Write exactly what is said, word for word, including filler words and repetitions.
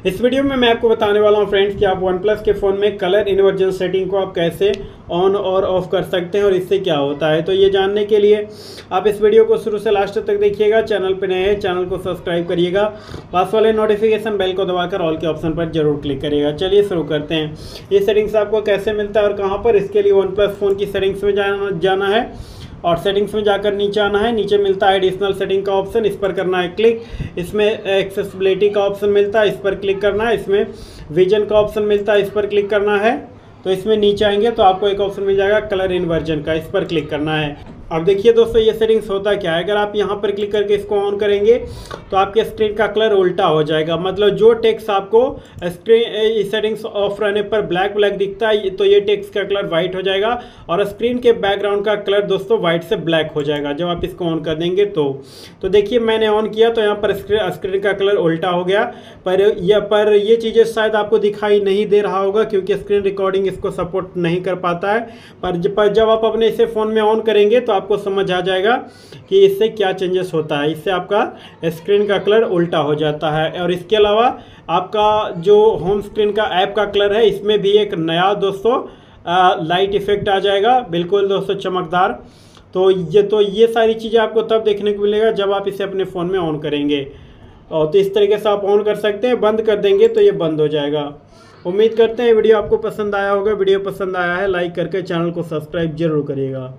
इस वीडियो में मैं आपको बताने वाला हूं फ्रेंड्स कि आप वन प्लस के फ़ोन में कलर इन्वर्जन सेटिंग को आप कैसे ऑन और ऑफ कर सकते हैं और इससे क्या होता है। तो ये जानने के लिए आप इस वीडियो को शुरू से लास्ट तक देखिएगा। चैनल पर नए हैं चैनल को सब्सक्राइब करिएगा, पास वाले नोटिफिकेशन बेल को दबाकर ऑल के ऑप्शन पर जरूर क्लिक करिएगा। चलिए शुरू करते हैं। ये सेटिंग्स आपको कैसे मिलता है और कहाँ पर, इसके लिए वन प्लस फ़ोन की सेटिंग्स में जाना जाना है और सेटिंग्स में जाकर नीचे आना है। नीचे मिलता है एडिशनल सेटिंग का ऑप्शन, इस पर करना है क्लिक। इसमें एक्सेसिबिलिटी का ऑप्शन मिलता है, इस पर क्लिक करना है। इसमें विजन का ऑप्शन मिलता है, इस पर क्लिक करना है। तो इसमें नीचे आएंगे तो आपको एक ऑप्शन मिल जाएगा कलर इन्वर्जन का, इस पर क्लिक करना है। अब देखिए दोस्तों, ये सेटिंग्स होता क्या है। अगर आप यहाँ पर क्लिक करके इसको ऑन करेंगे तो आपके स्क्रीन का कलर उल्टा हो जाएगा। मतलब जो टेक्स्ट आपको स्क्रीन सेटिंग्स ऑफ रहने पर ब्लैक ब्लैक दिखता है, तो ये टेक्स्ट का कलर वाइट हो जाएगा और स्क्रीन के बैकग्राउंड का कलर दोस्तों वाइट से ब्लैक हो जाएगा जब आप इसको ऑन कर देंगे तो तो देखिए मैंने ऑन किया तो यहाँ पर स्क्रीन का कलर उल्टा हो गया। पर यह पर ये चीज़ें शायद आपको दिखाई नहीं दे रहा होगा क्योंकि स्क्रीन रिकॉर्डिंग इसको सपोर्ट नहीं कर पाता है। पर जब आप अपने इसे फ़ोन में ऑन करेंगे तो आपको समझ आ जाएगा कि इससे क्या चेंजेस होता है। इससे आपका स्क्रीन का कलर उल्टा हो जाता है। और इसके अलावा आपका जो होम स्क्रीन का ऐप का कलर है, इसमें भी एक नया दोस्तों आ, लाइट इफेक्ट आ जाएगा, बिल्कुल दोस्तों चमकदार। तो ये तो ये सारी चीज़ें आपको तब देखने को मिलेगा जब आप इसे अपने फ़ोन में ऑन करेंगे। और तो इस तरीके से आप ऑन कर सकते हैं। बंद कर देंगे तो ये बंद हो जाएगा। उम्मीद करते हैं वीडियो आपको पसंद आया होगा। वीडियो पसंद आया है लाइक करके चैनल को सब्सक्राइब जरूर करिएगा।